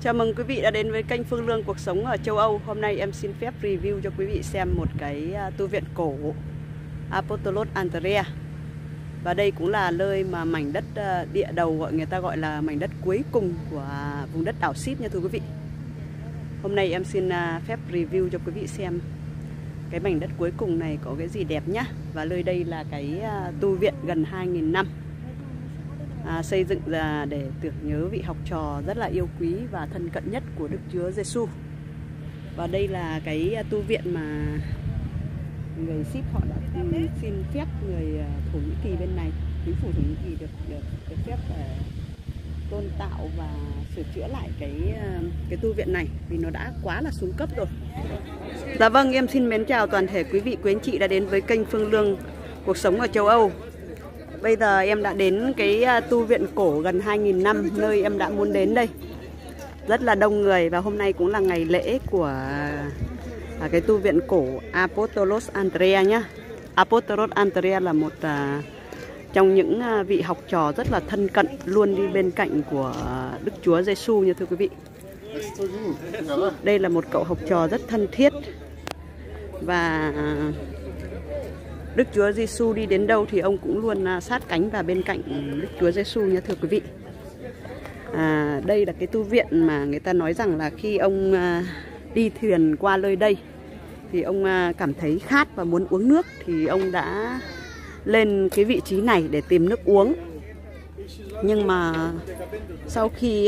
Chào mừng quý vị đã đến với kênh Phương Lương Cuộc Sống ở châu Âu. Hôm nay em xin phép review cho quý vị xem một cái tu viện cổ Apostolos Andrea. Và đây cũng là nơi mà mảnh đất địa đầu, người ta gọi là mảnh đất cuối cùng của vùng đất đảo Síp nha thưa quý vị. Hôm nay em xin phép review cho quý vị xem cái mảnh đất cuối cùng này có cái gì đẹp nhá. Và nơi đây là cái tu viện gần 2.000 năm. Xây dựng ra để tưởng nhớ vị học trò rất là yêu quý và thân cận nhất của Đức Chúa Giêsu. Và đây là cái tu viện mà người Síp họ đã xin phép người Thổ Nhĩ Kỳ bên này, chính phủ Thổ Nhĩ Kỳ được phép tôn tạo và sửa chữa lại cái tu viện này vì nó đã quá là xuống cấp rồi. Dạ vâng, em xin mến chào toàn thể quý vị quý anh chị đã đến với kênh Phương Lương Cuộc Sống ở châu Âu. Bây giờ em đã đến cái tu viện cổ gần 2.000 năm, nơi em đã muốn đến đây. Rất là đông người và hôm nay cũng là ngày lễ của cái tu viện cổ Apostolos Andrea nhá. Apostolos Andrea là một trong những vị học trò rất là thân cận, luôn đi bên cạnh của Đức Chúa Giêsu nha thưa quý vị. Đây là một cậu học trò rất thân thiết và Đức Chúa Giêsu đi đến đâu thì ông cũng luôn sát cánh và bên cạnh Đức Chúa Giêsu nha thưa quý vị. Đây là cái tu viện mà người ta nói rằng là khi ông đi thuyền qua nơi đây thì ông cảm thấy khát và muốn uống nước thì ông đã lên cái vị trí này để tìm nước uống. Nhưng mà sau khi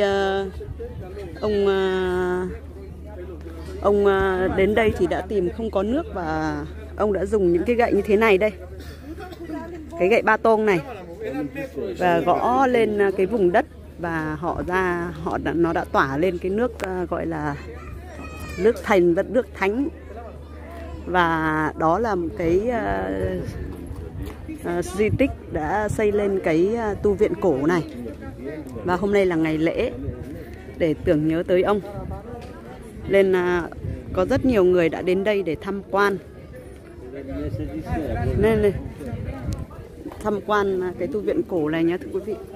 ông đến đây thì đã tìm không có nước và ông đã dùng những cái gậy như thế này đây, cái gậy ba tông này, và gõ lên cái vùng đất và nó đã tỏa lên cái nước gọi là nước thành và nước thánh. Và đó là một cái di tích đã xây lên cái tu viện cổ này. Và hôm nay là ngày lễ để tưởng nhớ tới ông, nên có rất nhiều người đã đến đây để tham quan. Nên tham quan cái tu viện cổ này nhé thưa quý vị.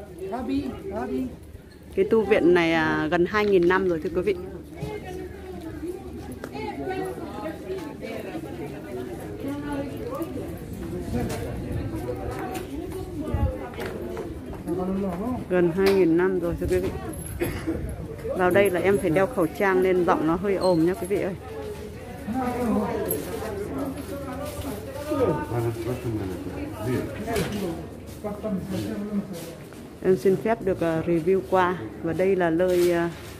Cái tu viện này gần 2.000 năm rồi thưa quý vị. Gần 2.000 năm rồi thưa quý vị. Vào đây là em phải đeo khẩu trang nên giọng nó hơi ồm nhé quý vị ơi. Em xin phép được review qua. Và đây là nơi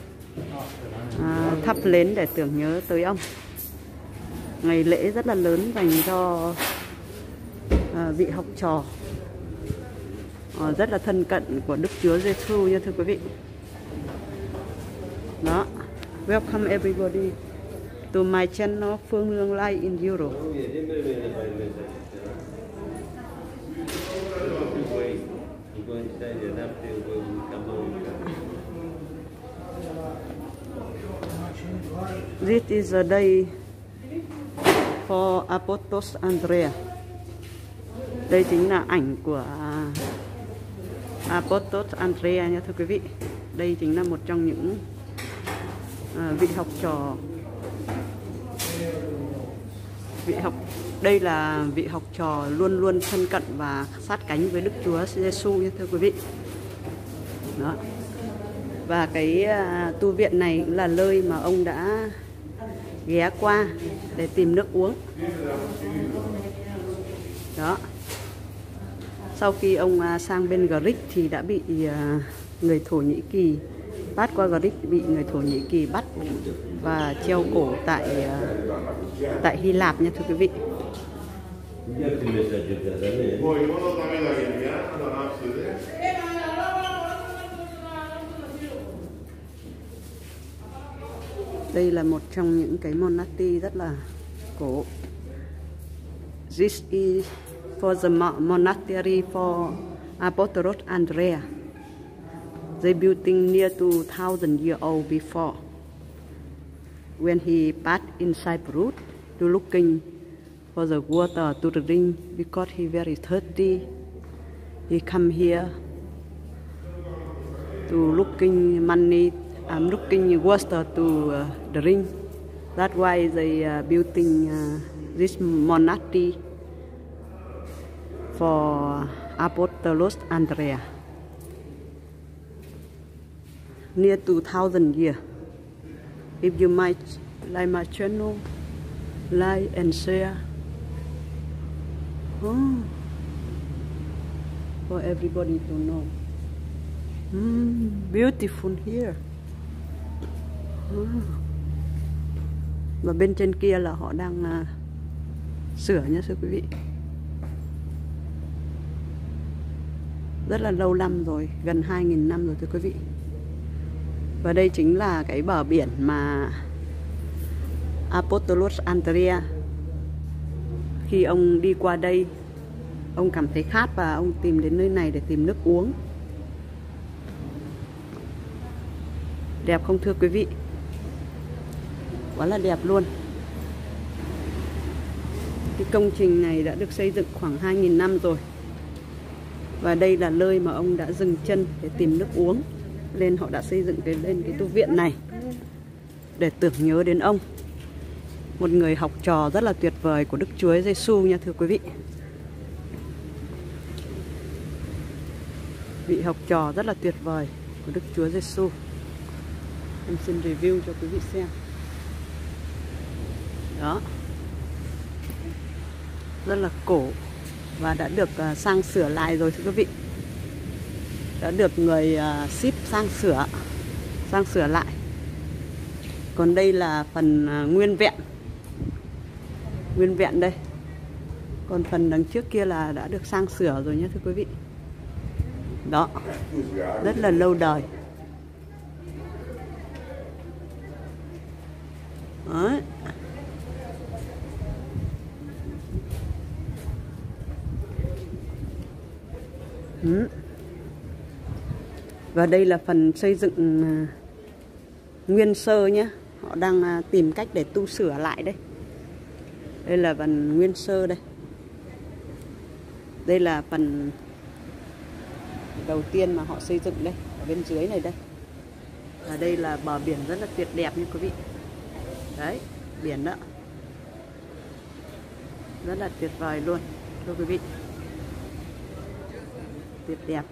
thắp nến để tưởng nhớ tới ông. Ngày lễ rất là lớn dành cho vị học trò rất là thân cận của Đức Chúa Giêsu nha thưa quý vị. Đó, welcome everybody to my channel Phương Lương Life in Europe. This is a day for Apostolos Andrea. Đây chính là ảnh của Apostolos Andrea nha thưa quý vị. Đây chính là một trong những vị học trò. Đây là vị học trò luôn luôn thân cận và sát cánh với Đức Chúa Giêsu nha thưa quý vị. Đó. Và cái tu viện này cũng là nơi mà ông đã ghé qua để tìm nước uống. Đó. Sau khi ông sang bên Greek thì đã bị người Thổ Nhĩ Kỳ bắt qua Greek, bị người Thổ Nhĩ Kỳ bắt và treo cổ tại Hy Lạp nha thưa quý vị. Đây là một trong những cái monastery rất là cổ. This is for the monastery for Apostolos Andrea. They building near to 1,000 years old before. When he passed in Cyprus to looking for the water to drink because he very thirsty, he come here to looking money I'm looking water to drink. That's why they building this monastery for Apostolos Andrea. Near 2,000 years. If you might like my channel, like and share. For everybody to know. Beautiful here. Và bên trên kia là họ đang sửa nha thưa quý vị. Rất là lâu năm rồi, gần 2.000 năm rồi thưa quý vị. Và đây chính là cái bờ biển mà Apostolos Andrea, khi ông đi qua đây, ông cảm thấy khát và ông tìm đến nơi này để tìm nước uống. Đẹp không thưa quý vị? Quá là đẹp luôn. Cái công trình này đã được xây dựng khoảng 2.000 năm rồi. Và đây là nơi mà ông đã dừng chân để tìm nước uống. Nên họ đã xây dựng lên cái tu viện này để tưởng nhớ đến ông, một người học trò rất là tuyệt vời của Đức Chúa Giêsu nha thưa quý vị. Vị học trò rất là tuyệt vời của Đức Chúa Giêsu. Em xin review cho quý vị xem. Đó. Rất là cổ và đã được sang sửa lại rồi thưa quý vị. Đã được người ship sang sửa lại. Còn đây là phần nguyên vẹn đây. Còn phần đằng trước kia là đã được sang sửa rồi nhé thưa quý vị. Đó, rất là lâu đời. Đấy. Và đây là phần xây dựng nguyên sơ nhé. Họ đang tìm cách để tu sửa lại đây. Đây là phần nguyên sơ đây. Đây là phần đầu tiên mà họ xây dựng đây, ở bên dưới này đây. Và đây là bờ biển rất là tuyệt đẹp như quý vị. Đấy, biển đó. Rất là tuyệt vời luôn, thưa quý vị. Tuyệt đẹp.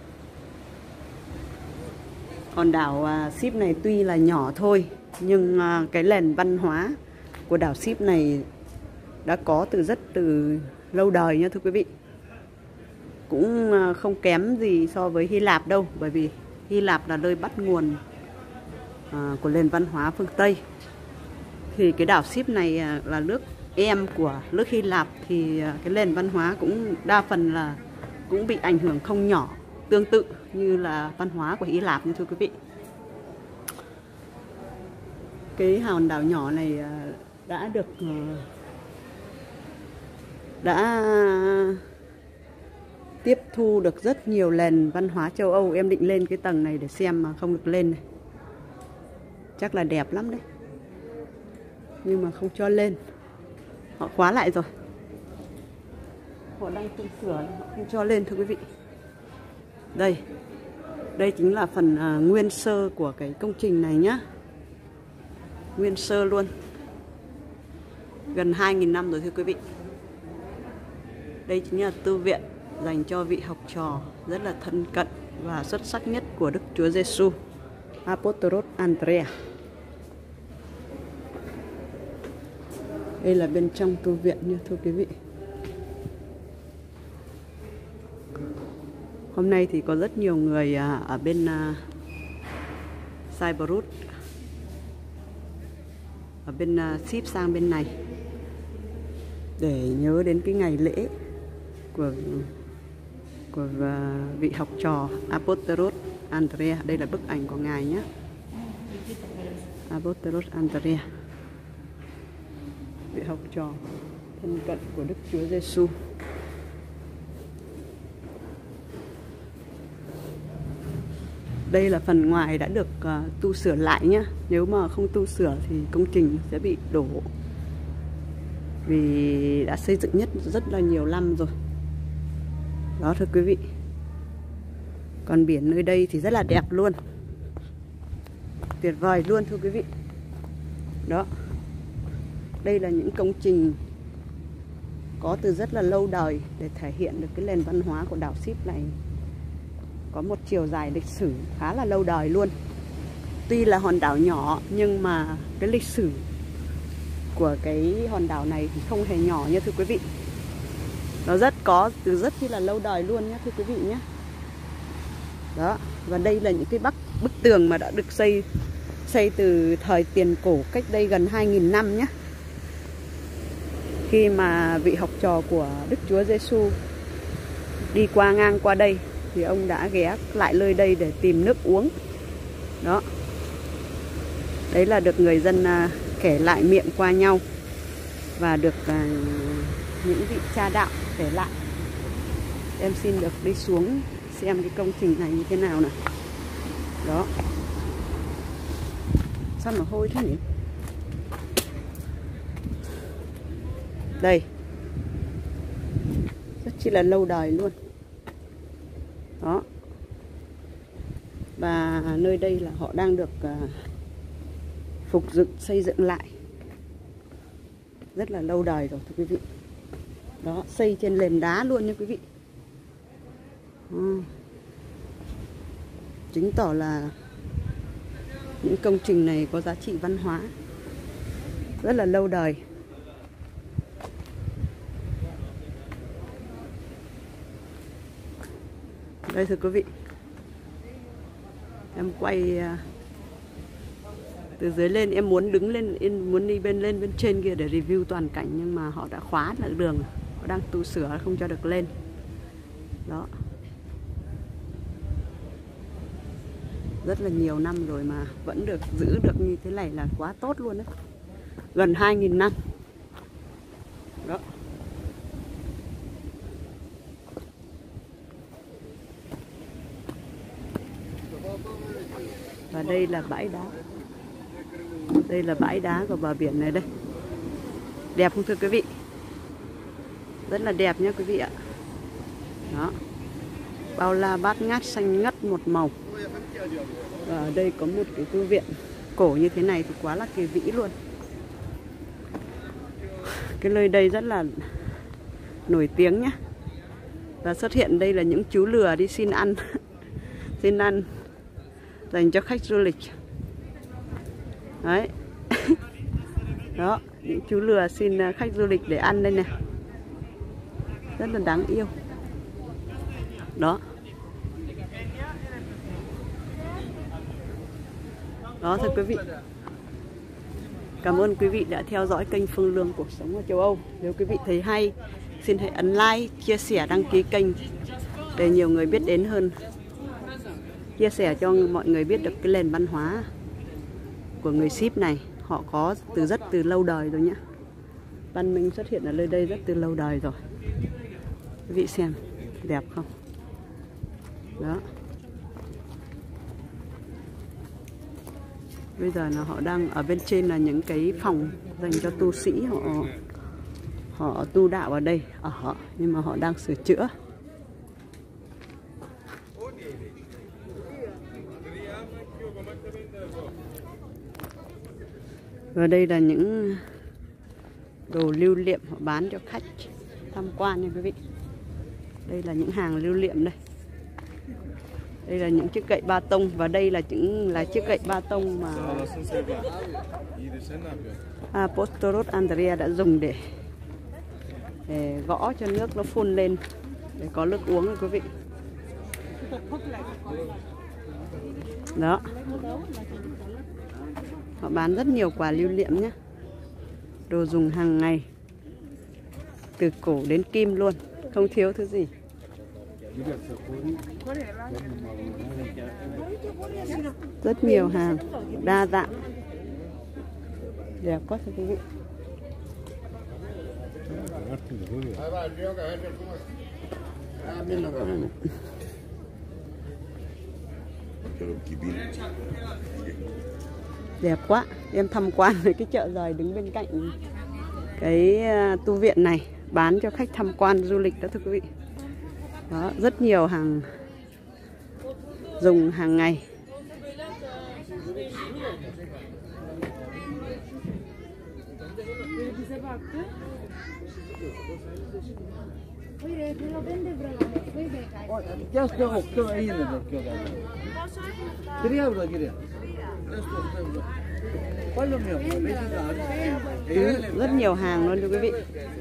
Còn đảo Ship này tuy là nhỏ thôi, nhưng cái nền văn hóa của đảo Ship này đã có từ lâu đời nha thưa quý vị. Cũng không kém gì so với Hy Lạp đâu, bởi vì Hy Lạp là nơi bắt nguồn của nền văn hóa phương Tây. Thì cái đảo Ship này là nước em của nước Hy Lạp, thì cái nền văn hóa cũng đa phần là cũng bị ảnh hưởng không nhỏ, tương tự như là văn hóa của Hy Lạp như thưa quý vị. Cái hòn đảo nhỏ này đã tiếp thu được rất nhiều nền văn hóa châu Âu. Em định lên cái tầng này để xem mà không được lên này. Chắc là đẹp lắm đấy, nhưng mà không cho lên. Họ khóa lại rồi. Họ đang tu sửa, họ không cho lên thưa quý vị. Đây chính là phần nguyên sơ của cái công trình này nhá. Nguyên sơ luôn. Gần 2.000 năm rồi thưa quý vị. Đây chính là tu viện dành cho vị học trò rất là thân cận và xuất sắc nhất của Đức Chúa Giêsu, Apostolos Andrea. Đây là bên trong tu viện nha thưa quý vị. Hôm nay thì có rất nhiều người ở bên Cyprus, ở bên Ship sang bên này để nhớ đến cái ngày lễ của vị học trò Apostolos Andrea. Đây là bức ảnh của ngài nhé, Apostolos Andrea, vị học trò thân cận của Đức Chúa Giêsu. Đây là phần ngoài đã được tu sửa lại nhé. Nếu mà không tu sửa thì công trình sẽ bị đổ, vì đã xây dựng rất là nhiều năm rồi. Đó thưa quý vị. Còn biển nơi đây thì rất là đẹp luôn. tuyệt vời luôn thưa quý vị. Đó, đây là những công trình có từ rất là lâu đời để thể hiện được cái nền văn hóa của đảo Síp này. Có một chiều dài lịch sử khá là lâu đời luôn. Tuy là hòn đảo nhỏ nhưng mà cái lịch sử của cái hòn đảo này thì không hề nhỏ nha thưa quý vị. Nó có từ rất là lâu đời luôn nhé thưa quý vị nhé. Đó, và đây là những cái bức tường mà đã được xây từ thời tiền cổ, cách đây gần 2000 năm nhé. Khi mà vị học trò của Đức Chúa Giêsu đi ngang qua đây thì ông đã ghé lại nơi đây để tìm nước uống. Đó, đấy là được người dân kể lại miệng qua nhau và được những vị cha đạo kể lại. Em xin được đi xuống xem cái công trình này như thế nào nào. Đó, sao mà hôi thế nhỉ? Đây, rất chi là lâu đời luôn. Đó, và nơi đây là họ đang được phục dựng, xây dựng lại rất là lâu đời rồi thưa quý vị. Đó, xây trên nền đá luôn nha quý vị. Chứng tỏ là những công trình này có giá trị văn hóa rất là lâu đời. Đây thưa quý vị, em quay từ dưới lên, em muốn đứng lên, em muốn đi lên bên trên kia để review toàn cảnh, nhưng mà họ đã khóa lại đường, họ đang tu sửa không cho được lên. Đó, rất là nhiều năm rồi mà vẫn được giữ được như thế này là quá tốt luôn đấy. Gần 2000 năm. Đó, và đây là bãi đá. Đây là bãi đá của bờ biển này đây. Đẹp không thưa quý vị? Rất là đẹp nhé quý vị ạ. Đó, bao la bát ngát, xanh ngắt một màu. Và ở đây có một cái tu viện cổ như thế này thì quá là kỳ vĩ luôn. Cái nơi đây rất là nổi tiếng nhé. Và xuất hiện đây là những chú lừa đi xin ăn xin ăn dành cho khách du lịch. Đấy. Đó, những chú lừa xin khách du lịch để ăn đây nè. Rất là đáng yêu. Đó. Đó thưa quý vị. Cảm ơn quý vị đã theo dõi kênh Phương Lương Cuộc Sống ở Châu Âu. Nếu quý vị thấy hay, xin hãy ấn like, chia sẻ, đăng ký kênh để nhiều người biết đến hơn. Chia sẻ cho mọi người biết được cái nền văn hóa của người Síp này. Họ có rất từ lâu đời rồi nhé. Văn minh xuất hiện ở nơi đây rất từ lâu đời rồi. Quý vị xem, đẹp không? Đó. Bây giờ là họ đang ở bên trên là những cái phòng dành cho tu sĩ, họ tu đạo ở đây, nhưng mà họ đang sửa chữa. Và đây là những đồ lưu niệm họ bán cho khách tham quan nha quý vị. Đây là những hàng lưu niệm đây. Đây là những chiếc gậy ba tông, và đây là chiếc gậy ba tông mà Apostolus Andrea đã dùng để gõ cho nước nó phun lên để có nước uống rồi quý vị. Đó, họ bán rất nhiều quà lưu niệm nhé, đồ dùng hàng ngày từ cổ đến kim luôn, không thiếu thứ gì. Rất nhiều hàng đa dạng, đẹp quá thưa quý vị. Đẹp quá. Em tham quan với cái chợ giời đứng bên cạnh cái tu viện này, bán cho khách tham quan du lịch đó thưa quý vị. Đó, rất nhiều hàng dùng hàng ngày. Bize baktı. Just the in Quería bro, quería. Rất nhiều hàng luôn thưa quý vị.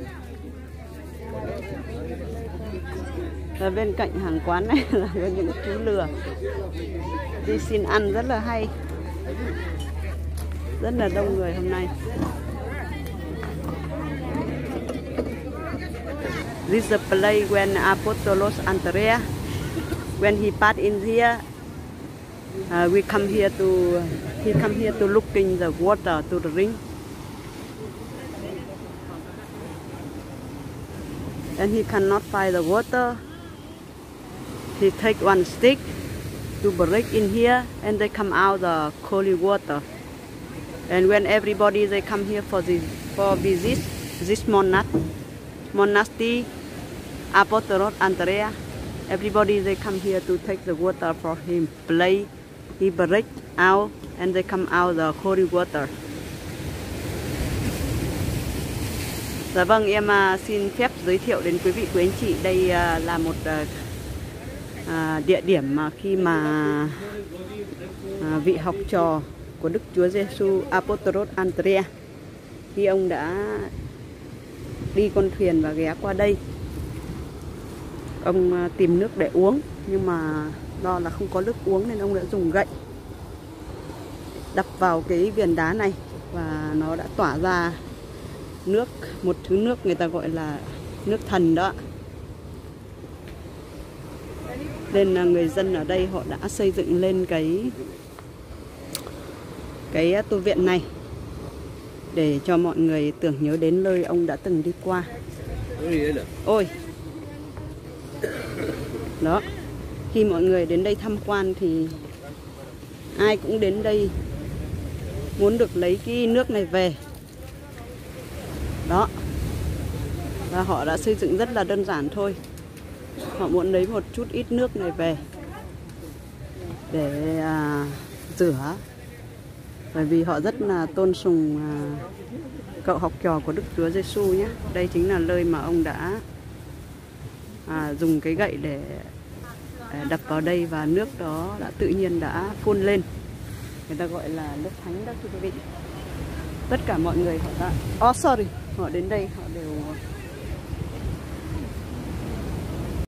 Và bên cạnh hàng quán này là có những chú lừa đi xin ăn rất là hay. Rất là đông người hôm nay. This is the place when Apostolos Andrea, when he passed in here, he come here to looking the water to drink. And he cannot find the water. He take one stick to break in here, and they come out the cold water. And when everybody they come here for visit this monastery, Apostolos Andrea, everybody they come here to take the water for him. Play, he break out, and they come out the cold water. Dạ vâng, em xin phép giới thiệu đến quý vị quý anh chị, đây là một địa điểm mà khi mà vị học trò của Đức Chúa Giêsu Apostolos Andrea, khi ông đã đi con thuyền và ghé qua đây, ông tìm nước để uống, nhưng mà do là không có nước uống nên ông đã dùng gậy đập vào cái viền đá này và nó đã tỏa ra nước, một thứ nước người ta gọi là nước thần đó. Nên là người dân ở đây họ đã xây dựng lên cái tu viện này để cho mọi người tưởng nhớ đến nơi ông đã từng đi qua. Ôi, đó, khi mọi người đến đây tham quan thì ai cũng đến đây muốn được lấy cái nước này về. Đó, và họ đã xây dựng rất là đơn giản thôi. Họ muốn lấy một chút ít nước này về để rửa, bởi vì họ rất là tôn sùng cậu học trò của Đức Chúa Giêsu nhé. Đây chính là nơi mà ông đã dùng cái gậy để đập vào đây và nước đó đã tự nhiên đã phun lên. Người ta gọi là nước thánh đó thưa quý vị. Tất cả mọi người họ đã họ đến đây họ đều